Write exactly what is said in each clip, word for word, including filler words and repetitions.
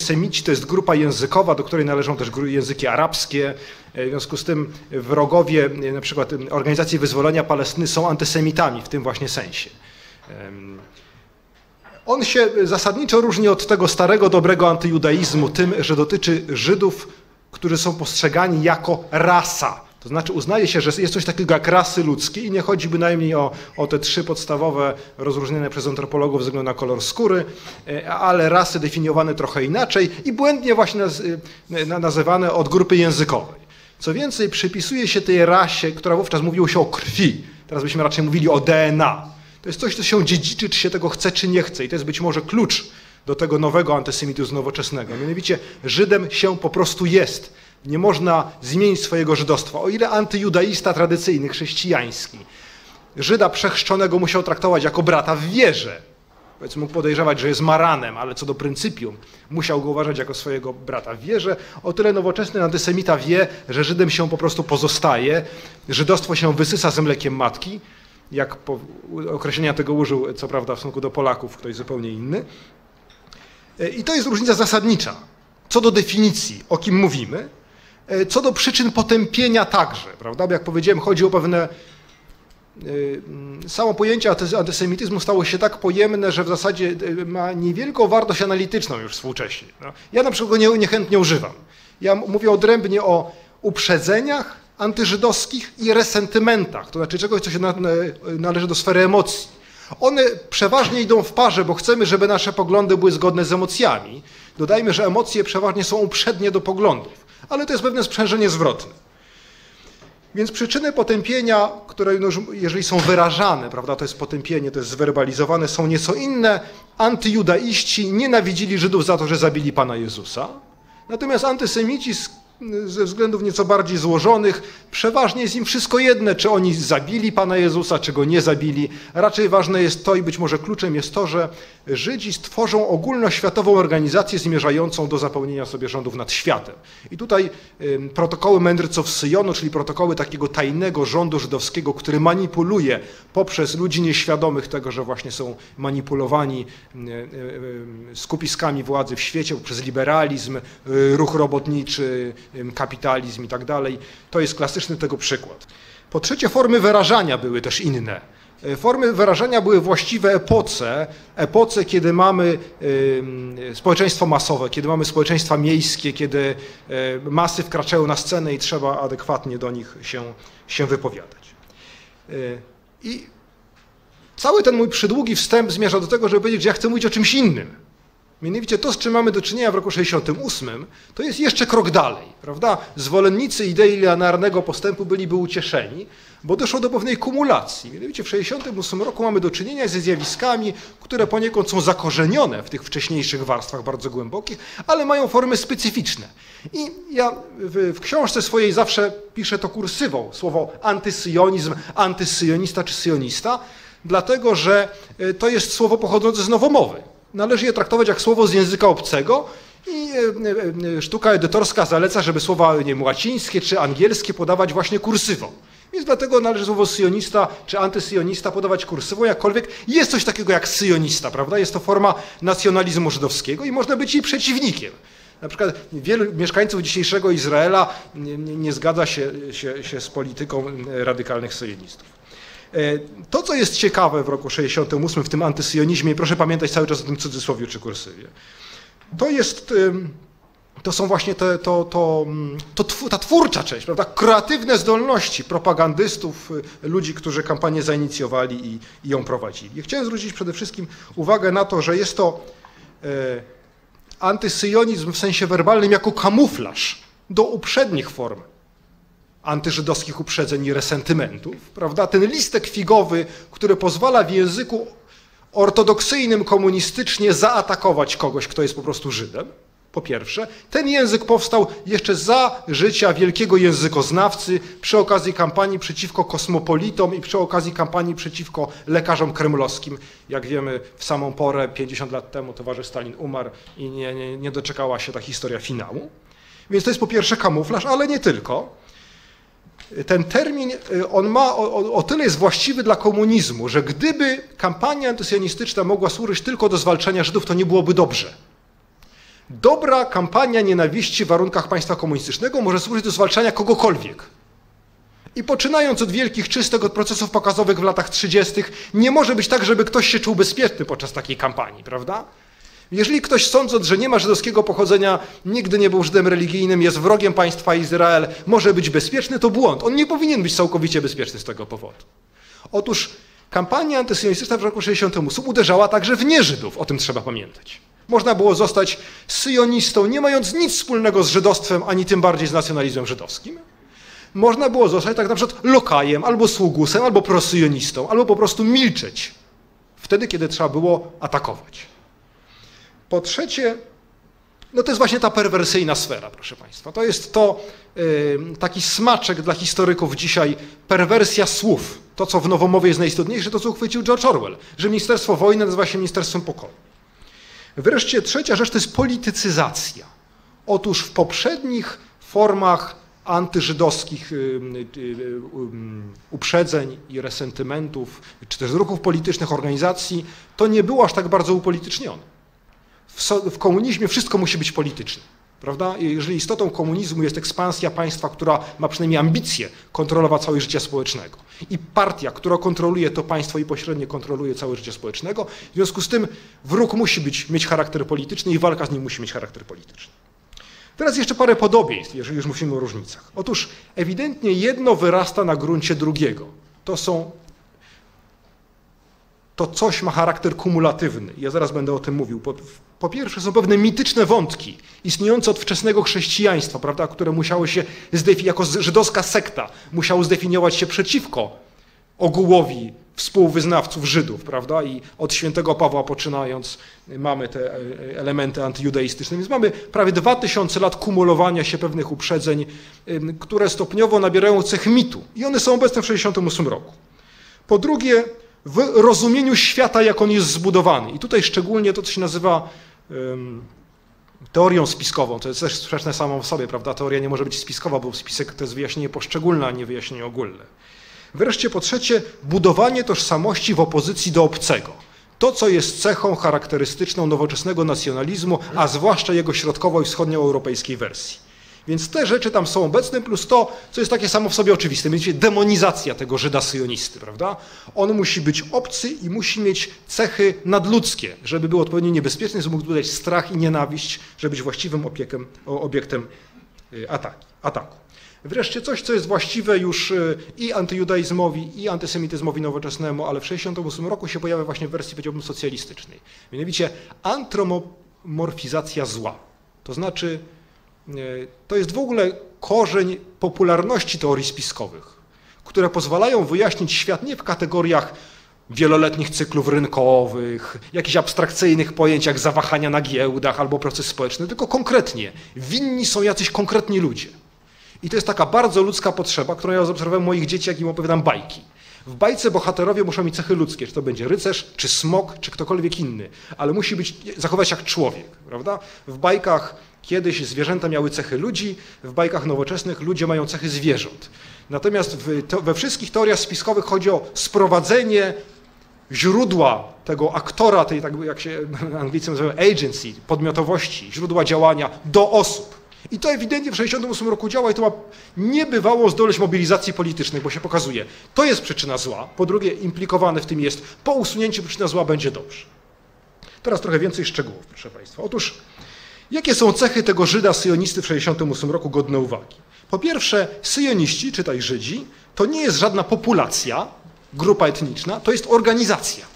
Semici to jest grupa językowa, do której należą też języki arabskie. W związku z tym wrogowie na przykład Organizacji Wyzwolenia Palestyny są antysemitami w tym właśnie sensie. On się zasadniczo różni od tego starego, dobrego antyjudaizmu tym, że dotyczy Żydów, którzy są postrzegani jako rasa. To znaczy uznaje się, że jest coś takiego jak rasy ludzkie i nie chodzi bynajmniej o, o te trzy podstawowe rozróżnione przez antropologów ze względu na kolor skóry, ale rasy definiowane trochę inaczej i błędnie właśnie naz, nazywane od grupy językowej. Co więcej, przypisuje się tej rasie, która wówczas mówiło się o krwi. Teraz byśmy raczej mówili o D N A. To jest coś, co się dziedziczy, czy się tego chce, czy nie chce. I to jest być może klucz do tego nowego antysemityzmu nowoczesnego. Mianowicie Żydem się po prostu jest. Nie można zmienić swojego żydostwa. O ile antyjudaista tradycyjny, chrześcijański, Żyda przechrzczonego musiał traktować jako brata w wierze. Powiedzmy, mógł podejrzewać, że jest maranem, ale co do pryncypium musiał go uważać jako swojego brata w wierze. O tyle nowoczesny antysemita wie, że Żydem się po prostu pozostaje. Żydostwo się wysysa z mlekiem matki. Jak po, określenia tego użył, co prawda, w stosunku do Polaków, ktoś zupełnie inny. I to jest różnica zasadnicza. Co do definicji, o kim mówimy, co do przyczyn potępienia także, prawda? Bo jak powiedziałem, chodzi o pewne... Samo pojęcie antysemityzmu stało się tak pojemne, że w zasadzie ma niewielką wartość analityczną już współcześnie. No, ja na przykład go nie, niechętnie używam. Ja mówię odrębnie o uprzedzeniach antyżydowskich i resentymentach, to znaczy czegoś, co się na, należy do sfery emocji. One przeważnie idą w parze, bo chcemy, żeby nasze poglądy były zgodne z emocjami. Dodajmy, że emocje przeważnie są uprzednie do poglądów, ale to jest pewne sprzężenie zwrotne. Więc przyczyny potępienia, które no, jeżeli są wyrażane, prawda, to jest potępienie, to jest zwerbalizowane, są nieco inne. Antyjudaiści nienawidzili Żydów za to, że zabili Pana Jezusa. Natomiast antysemici ze względów nieco bardziej złożonych, przeważnie jest im wszystko jedne, czy oni zabili Pana Jezusa, czy Go nie zabili. Raczej ważne jest to i być może kluczem jest to, że Żydzi stworzą ogólnoświatową organizację zmierzającą do zapełnienia sobie rządów nad światem. I tutaj y, protokoły mędrców Syjonu, czyli protokoły takiego tajnego rządu żydowskiego, który manipuluje poprzez ludzi nieświadomych tego, że właśnie są manipulowani y, y, skupiskami władzy w świecie, przez liberalizm, y, ruch robotniczy, kapitalizm i tak dalej. To jest klasyczny tego przykład. Po trzecie, formy wyrażania były też inne. Formy wyrażania były właściwe epoce, epoce, kiedy mamy y, społeczeństwo masowe, kiedy mamy społeczeństwa miejskie, kiedy y, masy wkraczają na scenę i trzeba adekwatnie do nich się, się wypowiadać. Y, I cały ten mój przydługi wstęp zmierza do tego, żeby powiedzieć, że ja chcę mówić o czymś innym. Mianowicie to, z czym mamy do czynienia w roku sześćdziesiątym ósmym, to jest jeszcze krok dalej, prawda? Zwolennicy idei linearnego postępu byliby ucieszeni, bo doszło do pewnej kumulacji. Mianowicie w sześćdziesiątym ósmym roku mamy do czynienia ze zjawiskami, które poniekąd są zakorzenione w tych wcześniejszych warstwach bardzo głębokich, ale mają formy specyficzne. I ja w, w książce swojej zawsze piszę to kursywą, słowo antysyjonizm, antysyjonista czy syjonista, dlatego że to jest słowo pochodzące z nowomowy. Należy je traktować jak słowo z języka obcego i sztuka edytorska zaleca, żeby słowa nie wiem, łacińskie czy angielskie podawać właśnie kursywą. Więc dlatego należy słowo syjonista czy antysyjonista podawać kursywą, jakkolwiek jest coś takiego jak syjonista, prawda? Jest to forma nacjonalizmu żydowskiego i można być jej przeciwnikiem. Na przykład wielu mieszkańców dzisiejszego Izraela nie, nie, nie zgadza się, się, się z polityką radykalnych syjonistów. To, co jest ciekawe w roku sześćdziesiątym ósmym w tym antysyjonizmie, i proszę pamiętać cały czas o tym cudzysłowiu czy kursywie, to jest, to są właśnie te, to, to, to, ta twórcza część, prawda? Kreatywne zdolności propagandystów, ludzi, którzy kampanię zainicjowali i, i ją prowadzili. I chciałem zwrócić przede wszystkim uwagę na to, że jest to e, antysyjonizm w sensie werbalnym jako kamuflaż do uprzednich form antyżydowskich uprzedzeń i resentymentów, prawda? Ten listek figowy, który pozwala w języku ortodoksyjnym, komunistycznie zaatakować kogoś, kto jest po prostu Żydem, po pierwsze. Ten język powstał jeszcze za życia wielkiego językoznawcy przy okazji kampanii przeciwko kosmopolitom i przy okazji kampanii przeciwko lekarzom kremlowskim. Jak wiemy, w samą porę, pięćdziesiąt lat temu, towarzysz Stalin umarł i nie, nie, nie doczekała się ta historia finału. Więc to jest po pierwsze kamuflaż, ale nie tylko. Ten termin, on ma, o, o tyle jest właściwy dla komunizmu, że gdyby kampania antysyjonistyczna mogła służyć tylko do zwalczania Żydów, to nie byłoby dobrze. Dobra kampania nienawiści w warunkach państwa komunistycznego może służyć do zwalczania kogokolwiek. I poczynając od wielkich czystek, od procesów pokazowych w latach trzydziestych, nie może być tak, żeby ktoś się czuł bezpieczny podczas takiej kampanii, prawda? Jeżeli ktoś sądząc, że nie ma żydowskiego pochodzenia, nigdy nie był Żydem religijnym, jest wrogiem państwa Izrael, może być bezpieczny, to błąd. On nie powinien być całkowicie bezpieczny z tego powodu. Otóż kampania antysyjonistyczna w roku sześćdziesiątym ósmym uderzała także w nieżydów, o tym trzeba pamiętać. Można było zostać syjonistą, nie mając nic wspólnego z żydostwem, ani tym bardziej z nacjonalizmem żydowskim. Można było zostać tak na przykład lokajem, albo sługusem, albo prosyjonistą, albo po prostu milczeć wtedy, kiedy trzeba było atakować. Po trzecie, no to jest właśnie ta perwersyjna sfera, proszę Państwa. To jest to yy, taki smaczek dla historyków dzisiaj, perwersja słów. To, co w Nowomowie jest najistotniejsze, to co uchwycił George Orwell, że Ministerstwo Wojny nazywa się Ministerstwem Pokoju. Wreszcie trzecia rzecz to jest politycyzacja. Otóż w poprzednich formach antyżydowskich uprzedzeń i resentymentów, czy też ruchów politycznych organizacji, to nie było aż tak bardzo upolitycznione. W, so, w komunizmie wszystko musi być polityczne, prawda? I jeżeli istotą komunizmu jest ekspansja państwa, która ma przynajmniej ambicje kontrolować całe życie społecznego i partia, która kontroluje to państwo i pośrednio kontroluje całe życie społecznego, w związku z tym wróg musi być, mieć charakter polityczny i walka z nim musi mieć charakter polityczny. Teraz jeszcze parę podobieństw, jeżeli już mówimy o różnicach. Otóż ewidentnie jedno wyrasta na gruncie drugiego. To są, to coś ma charakter kumulatywny. Ja zaraz będę o tym mówił. Po, po pierwsze są pewne mityczne wątki istniejące od wczesnego chrześcijaństwa, prawda, które musiały się, jako żydowska sekta, musiały zdefiniować się przeciwko ogółowi współwyznawców Żydów, prawda? I od świętego Pawła poczynając mamy te elementy antyjudaistyczne. Więc mamy prawie dwa tysiące lat kumulowania się pewnych uprzedzeń, które stopniowo nabierają cech mitu. I one są obecne w sześćdziesiątym ósmym roku. Po drugie, w rozumieniu świata, jak on jest zbudowany. I tutaj szczególnie to, co się nazywa um, teorią spiskową. To jest też sprzeczne samą w sobie, prawda? Teoria nie może być spiskowa, bo spisek to jest wyjaśnienie poszczególne, a nie wyjaśnienie ogólne. Wreszcie po trzecie, budowanie tożsamości w opozycji do obcego. To, co jest cechą charakterystyczną nowoczesnego nacjonalizmu, a zwłaszcza jego środkowo- i wschodnioeuropejskiej wersji. Więc te rzeczy tam są obecne, plus to, co jest takie samo w sobie oczywiste, mianowicie demonizacja tego Żyda syjonisty, prawda? On musi być obcy i musi mieć cechy nadludzkie, żeby był odpowiednio niebezpieczny, żeby mógł budować strach i nienawiść, żeby być właściwym opiekiem, obiektem ataki, ataku. Wreszcie coś, co jest właściwe już i antyjudaizmowi, i antysemityzmowi nowoczesnemu, ale w sześćdziesiątym ósmym roku się pojawia właśnie w wersji, powiedziałbym, socjalistycznej. Mianowicie antromorfizacja zła. To znaczy, to jest w ogóle korzeń popularności teorii spiskowych, które pozwalają wyjaśnić świat nie w kategoriach wieloletnich cyklów rynkowych, jakichś abstrakcyjnych pojęć jak zawahania na giełdach albo proces społeczny, tylko konkretnie. Winni są jacyś konkretni ludzie. I to jest taka bardzo ludzka potrzeba, którą ja zaobserwowałem u moich dzieci, jak im opowiadam bajki. W bajce bohaterowie muszą mieć cechy ludzkie, czy to będzie rycerz, czy smok, czy ktokolwiek inny, ale musi być, zachować jak człowiek, prawda? W bajkach kiedyś zwierzęta miały cechy ludzi, w bajkach nowoczesnych ludzie mają cechy zwierząt. Natomiast w, to, we wszystkich teoriach spiskowych chodzi o sprowadzenie źródła tego aktora, tej, tak jak się Anglicy nazywają agency, podmiotowości, źródła działania do osób. I to ewidentnie w sześćdziesiątym ósmym roku działa i to ma niebywałą zdolność mobilizacji politycznej, bo się pokazuje, to jest przyczyna zła, po drugie implikowane w tym jest, po usunięciu przyczyny zła będzie dobrze. Teraz trochę więcej szczegółów, proszę Państwa. Otóż, jakie są cechy tego Żyda syjonisty w sześćdziesiątym ósmym roku godne uwagi? Po pierwsze, syjoniści, czytaj Żydzi, to nie jest żadna populacja, grupa etniczna, to jest organizacja.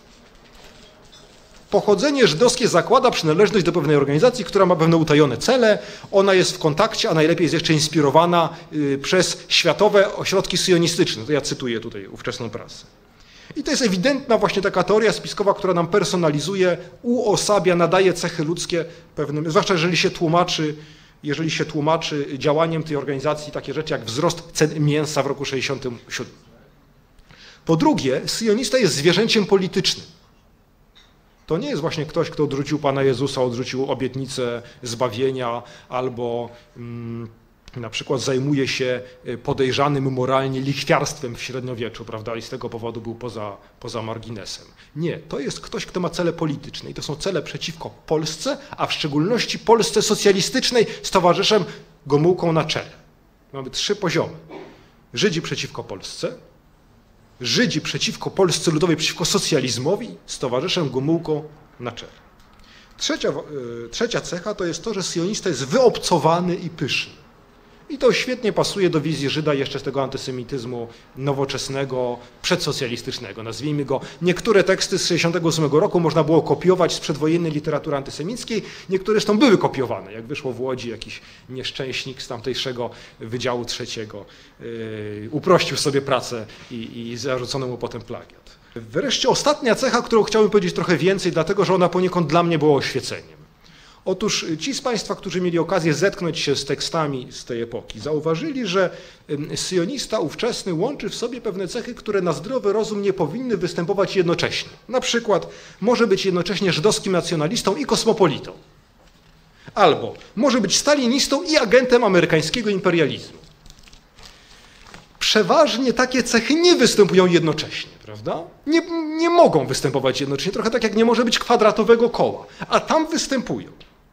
Pochodzenie żydowskie zakłada przynależność do pewnej organizacji, która ma pewne utajone cele, ona jest w kontakcie, a najlepiej jest jeszcze inspirowana przez światowe ośrodki syjonistyczne. To ja cytuję tutaj ówczesną prasę. I to jest ewidentna właśnie taka teoria spiskowa, która nam personalizuje, uosabia, nadaje cechy ludzkie pewnym, zwłaszcza jeżeli się tłumaczy, jeżeli się tłumaczy działaniem tej organizacji takie rzeczy jak wzrost cen mięsa w roku sześćdziesiątym siódmym. Po drugie, syjonista jest zwierzęciem politycznym. To nie jest właśnie ktoś, kto odrzucił Pana Jezusa, odrzucił obietnicę zbawienia albo mm, na przykład zajmuje się podejrzanym moralnie lichwiarstwem w średniowieczu, prawda, i z tego powodu był poza, poza marginesem. Nie, to jest ktoś, kto ma cele polityczne i to są cele przeciwko Polsce, a w szczególności Polsce socjalistycznej z towarzyszem Gomułką na czele. Mamy trzy poziomy. Żydzi przeciwko Polsce, Żydzi przeciwko Polsce Ludowej, przeciwko socjalizmowi z towarzyszem Gomułką na czele. Trzecia, trzecia cecha to jest to, że sionista jest wyobcowany i pyszny. I to świetnie pasuje do wizji Żyda jeszcze z tego antysemityzmu nowoczesnego, przedsocjalistycznego, nazwijmy go. Niektóre teksty z sześćdziesiątego ósmego roku można było kopiować z przedwojennej literatury antysemickiej, niektóre zresztą były kopiowane. Jak wyszło w Łodzi jakiś nieszczęśnik z tamtejszego Wydziału Trzeciego yy, uprościł sobie pracę i, i zarzucono mu potem plagiat. Wreszcie ostatnia cecha, którą chciałbym powiedzieć trochę więcej, dlatego że ona poniekąd dla mnie była oświeceniem. Otóż ci z Państwa, którzy mieli okazję zetknąć się z tekstami z tej epoki, zauważyli, że sionista ówczesny łączy w sobie pewne cechy, które na zdrowy rozum nie powinny występować jednocześnie. Na przykład może być jednocześnie żydowskim nacjonalistą i kosmopolitą. Albo może być stalinistą i agentem amerykańskiego imperializmu. Przeważnie takie cechy nie występują jednocześnie, prawda? Nie, nie mogą występować jednocześnie, trochę tak jak nie może być kwadratowego koła, a tam występują.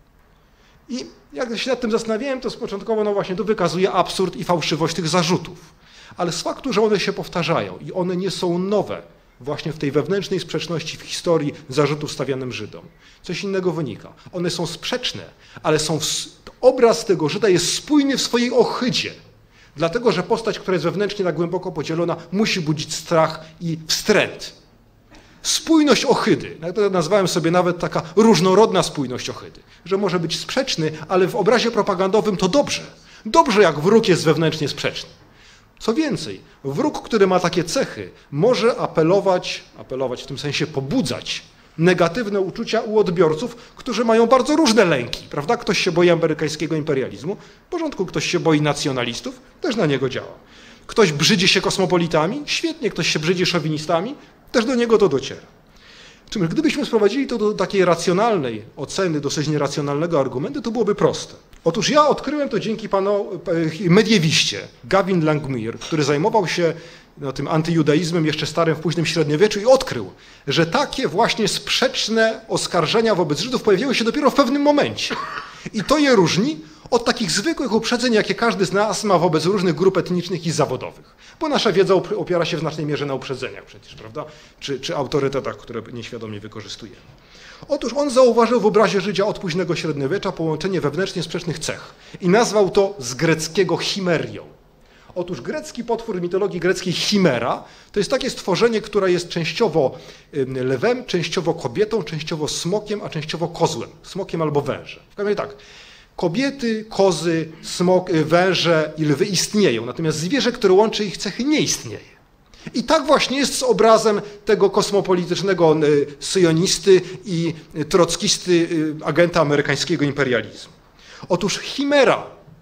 I jak się nad tym zastanawiałem, to początkowo no właśnie to wykazuje absurd i fałszywość tych zarzutów. Ale z faktu, że one się powtarzają i one nie są nowe właśnie w tej wewnętrznej sprzeczności w historii zarzutów stawianym Żydom, coś innego wynika. One są sprzeczne, ale są w... obraz tego Żyda jest spójny w swojej ohydzie. Dlatego, że postać, która jest wewnętrznie tak głęboko podzielona, musi budzić strach i wstręt. Spójność ohydy, nazwałem sobie nawet taka różnorodna spójność ohydy, że może być sprzeczny, ale w obrazie propagandowym to dobrze. Dobrze, jak wróg jest wewnętrznie sprzeczny. Co więcej, wróg, który ma takie cechy, może apelować, apelować w tym sensie pobudzać negatywne uczucia u odbiorców, którzy mają bardzo różne lęki, prawda? Ktoś się boi amerykańskiego imperializmu, w porządku, ktoś się boi nacjonalistów, też na niego działa. Ktoś brzydzi się kosmopolitami, świetnie, ktoś się brzydzi szowinistami, też do niego to dociera. Czym, gdybyśmy sprowadzili to do takiej racjonalnej oceny, dosyć nieracjonalnego argumentu, to byłoby proste. Otóż ja odkryłem to dzięki panu mediewiście, Gavin Langmuir, który zajmował się no, tym antyjudaizmem jeszcze starym w późnym średniowieczu i odkrył, że takie właśnie sprzeczne oskarżenia wobec Żydów pojawiały się dopiero w pewnym momencie. I to je różni od takich zwykłych uprzedzeń, jakie każdy z nas ma wobec różnych grup etnicznych i zawodowych. Bo nasza wiedza opiera się w znacznej mierze na uprzedzeniach przecież, prawda? Czy, czy autorytetach, które nieświadomie wykorzystujemy. Otóż on zauważył w obrazie Żydzia od późnego średniowiecza połączenie wewnętrznie sprzecznych cech i nazwał to z greckiego chimerią. Otóż grecki potwór mitologii greckiej chimera to jest takie stworzenie, które jest częściowo lwem, częściowo kobietą, częściowo smokiem, a częściowo kozłem. Smokiem albo wężem. W każdym razie tak, kobiety, kozy, smok, węże i lwy istnieją, natomiast zwierzę, które łączy ich cechy, nie istnieje. I tak właśnie jest z obrazem tego kosmopolitycznego syjonisty i trockisty agenta amerykańskiego imperializmu. Otóż chimera,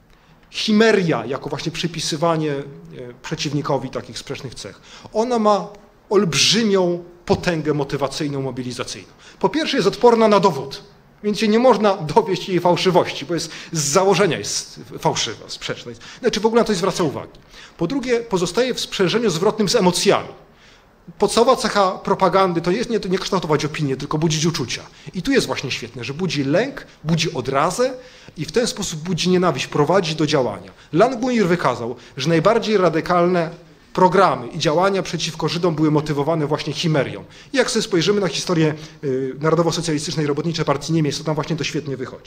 chimeria, jako właśnie przypisywanie przeciwnikowi takich sprzecznych cech, ona ma olbrzymią potęgę motywacyjną, mobilizacyjną. Po pierwsze jest odporna na dowód, więc się nie można dowieść jej fałszywości, bo jest, z założenia jest fałszywa, sprzeczna. Znaczy w ogóle na to nie zwraca uwagi. Po drugie, pozostaje w sprzężeniu zwrotnym z emocjami. Podstawowa cecha propagandy to jest nie, to nie kształtować opinię, tylko budzić uczucia. I tu jest właśnie świetne, że budzi lęk, budzi odrazę i w ten sposób budzi nienawiść, prowadzi do działania. Langmuir wykazał, że najbardziej radykalne programy i działania przeciwko Żydom były motywowane właśnie chimerią. I jak sobie spojrzymy na historię y, Narodowo-Socjalistycznej Robotniczej Partii Niemiec, to tam właśnie to świetnie wychodzi.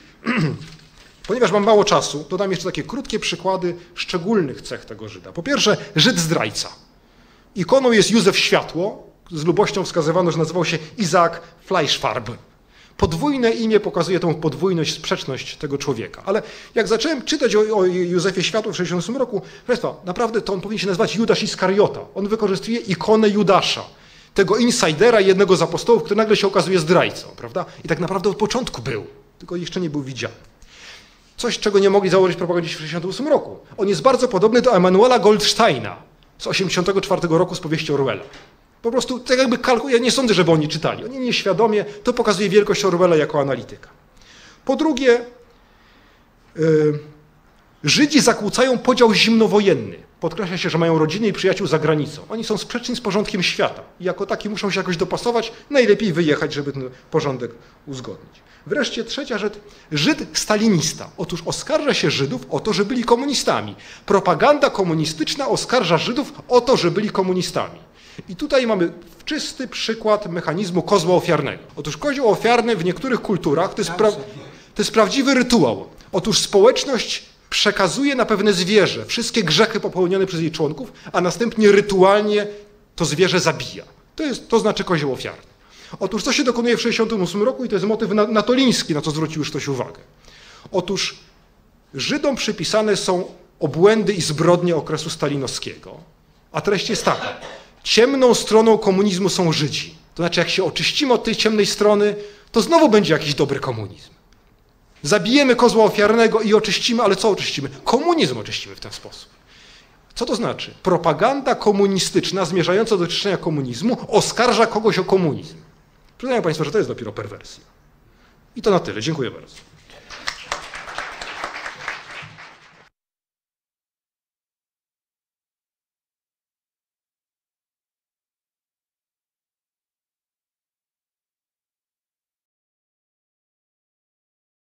Ponieważ mam mało czasu, to dam jeszcze takie krótkie przykłady szczególnych cech tego Żyda. Po pierwsze, Żyd zdrajca. Ikoną jest Józef Światło. Z lubością wskazywano, że nazywał się Izaak Fleischfarb. Podwójne imię pokazuje tą podwójność, sprzeczność tego człowieka. Ale jak zacząłem czytać o, o Józefie Światło w tysiąc dziewięćset sześćdziesiątym ósmym roku, Państwa, naprawdę to on powinien się nazywać Judasz Iskariota. On wykorzystuje ikonę Judasza, tego insidera, jednego z apostołów, który nagle się okazuje zdrajcą, prawda? I tak naprawdę od początku był, tylko jeszcze nie był widziany. Coś, czego nie mogli założyć propagandziści w tysiąc dziewięćset sześćdziesiątym ósmym roku. On jest bardzo podobny do Emanuela Goldsteina z tysiąc dziewięćset osiemdziesiątego czwartego roku z powieści Orwella. Po prostu tak jakby kalkulują, ja nie sądzę, żeby oni czytali. Oni nieświadomie, to pokazuje wielkość Orwella jako analityka. Po drugie, yy, Żydzi zakłócają podział zimnowojenny. Podkreśla się, że mają rodziny i przyjaciół za granicą. Oni są sprzeczni z porządkiem świata i jako taki muszą się jakoś dopasować, najlepiej wyjechać, żeby ten porządek uzgodnić. Wreszcie trzecia rzecz, Żyd stalinista. Otóż oskarża się Żydów o to, że byli komunistami. Propaganda komunistyczna oskarża Żydów o to, że byli komunistami. I tutaj mamy czysty przykład mechanizmu kozła ofiarnego. Otóż kozioł ofiarny w niektórych kulturach to jest, pra... to jest prawdziwy rytuał. Otóż społeczność przekazuje na pewne zwierzę wszystkie grzechy popełnione przez jej członków, a następnie rytualnie to zwierzę zabija. To, jest, to znaczy kozioł ofiarny. Otóż co się dokonuje w tysiąc dziewięćset sześćdziesiątym ósmym roku i to jest motyw natoliński, na co zwrócił już ktoś uwagę. Otóż Żydom przypisane są obłędy i zbrodnie okresu stalinowskiego, a treść jest taka. Ciemną stroną komunizmu są Żydzi. To znaczy jak się oczyścimy od tej ciemnej strony, to znowu będzie jakiś dobry komunizm. Zabijemy kozła ofiarnego i oczyścimy, ale co oczyścimy? Komunizm oczyścimy w ten sposób. Co to znaczy? Propaganda komunistyczna zmierzająca do oczyszczenia komunizmu oskarża kogoś o komunizm. Przyznaję Państwu, że to jest dopiero perwersja. I to na tyle. Dziękuję bardzo.